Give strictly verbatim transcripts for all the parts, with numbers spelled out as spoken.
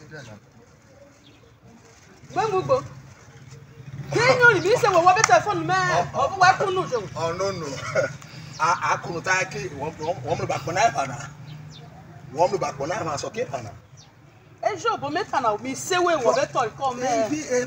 Bambugo. Can you be saying what better phone man? Oh, what could you? Oh, no, no. I couldn't take it. One back when I had one back when I was okay. A job of metal, we say we were better come here.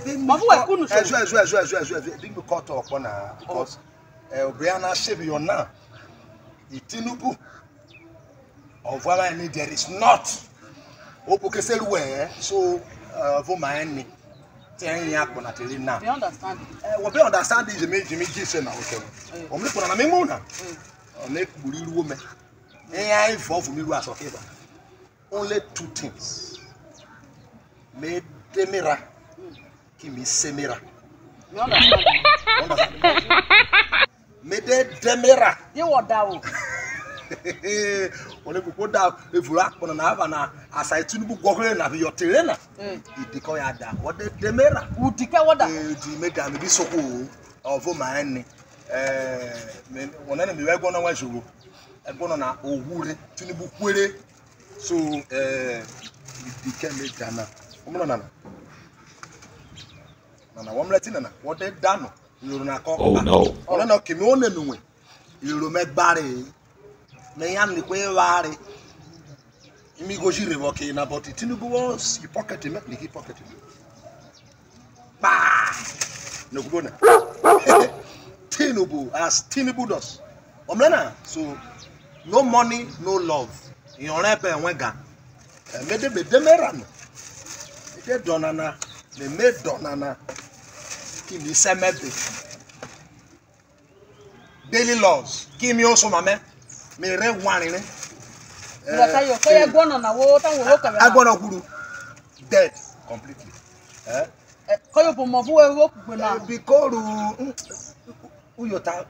Big caught up on her because Brianna Chevy on now. Tinubu of what I need there is not. Opokesel where so for my enemy. Ten years on at it now. We understand. What we understand is the major magician. Okay. Only for a memona. Only woman. A I for me was okay. Only two things. Made the mirror. Give me semira. You understand? Made the mirror. You what thou? Only put down if you act on an Havana as I to go and your terrain. It declared that what the mirror would declare what the make and be so cool of my enemy. One enemy, we're going to watch you. I'm going to Ohuri, Tinibu Quere. So, it became a Ghana. Nana, one Latina, what they've done. You know, oh no, oh no, Kimon and you make Barry. May am the way Larry. Me go she revoking about it. Tinubu was you pocket him, he pocket him. Bah! No good. Tinubu as Tinubu does. Omlena, so no money, no love. You don't have a wega. Made the demeran. They donana, they made donana. Give me some daily laws. Give me also, my man. Me re one in it. I gonna guru dead completely. Eh? Because who you talk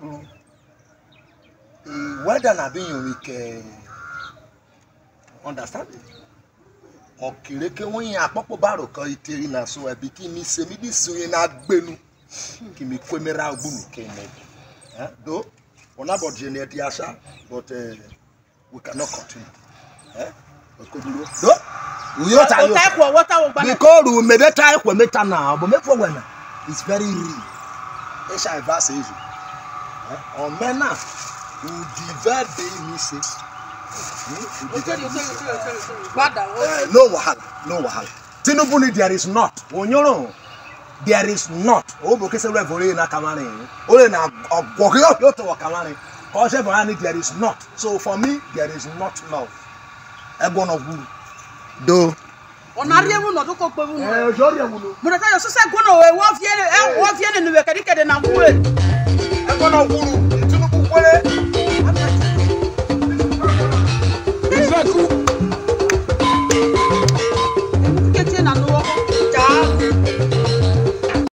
whether na being unique understand? Okay, ke won yin apopo baro kan iteri na so e bi ki mi se mi bi sun yin na gbenu ki mi kwemera ogbunu ke me. Eh? Do on a about genetic asha, but uh, we cannot continue. Eh? Because we made a time for meta now, but make for when it's very real. It's a vast issue. On mena who divide the message. No wahala, no wahala. Tinubu there is not. When you know. There is not. Oh, because we have na kamani. Oh, na ogogyo yo to kamani. Cause there is not. So for me, there is not love. Egbon of guru. Do. Onari emu no to ko pe mu. Eh, ojori emu no. Mo ta yo so se gono we wo fie e wo fie ne nu we kede kede na mu e. Egbon of guru. Tinubu kwere.